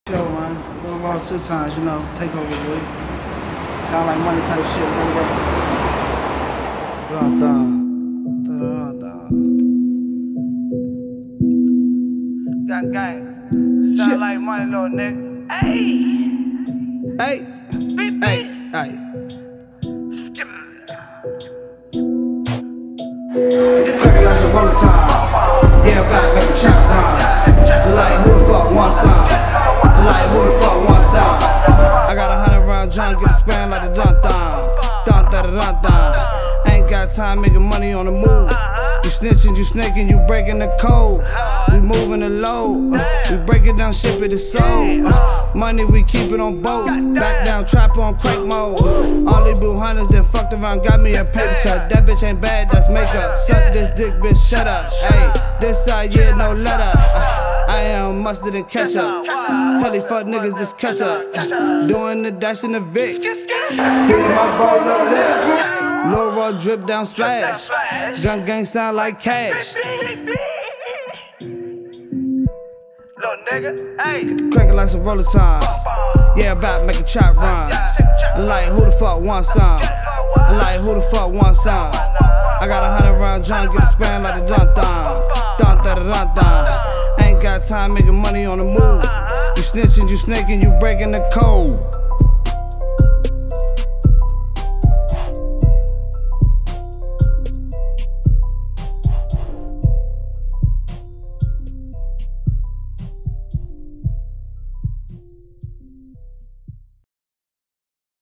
Yo, man, going around 2 times, you know, take over, boy. Sound like money type shit, bro. Gang, gang. Sound like money, little nigga. Hey! Crack it like some roller times. Yeah, back, make a chop rhymes. Like, who the fuck wants some? Like, who the fuck wants some? I got 100 round John, get a span like a dun-dun. Ain't got time making money on the move. You snitching, you snaking, you breaking the code. We moving the load. We break it down, ship it to sold. Money we keep it on boats. Back down, trap on crank mode. All these blue hunters then fucked around, got me a paper cut. That bitch ain't bad, that's makeup. Suck this dick, bitch, shut up. Ayy, this side, yeah, no letter. I am mustard and ketchup. Tell these fuck niggas just catch up. Doing the dash in the Vic. Lil' raw drip down splash. Gun gang sound like cash. Little nigga, hey. Get the crack it like some roller times. Yeah, about making chop rhymes. Like, who the fuck wants some? Like, who the fuck wants some? I got 100 round John, get a span like a dun-dun. Ain't got time making money on the move. You snitching, you snaking, you breaking the code.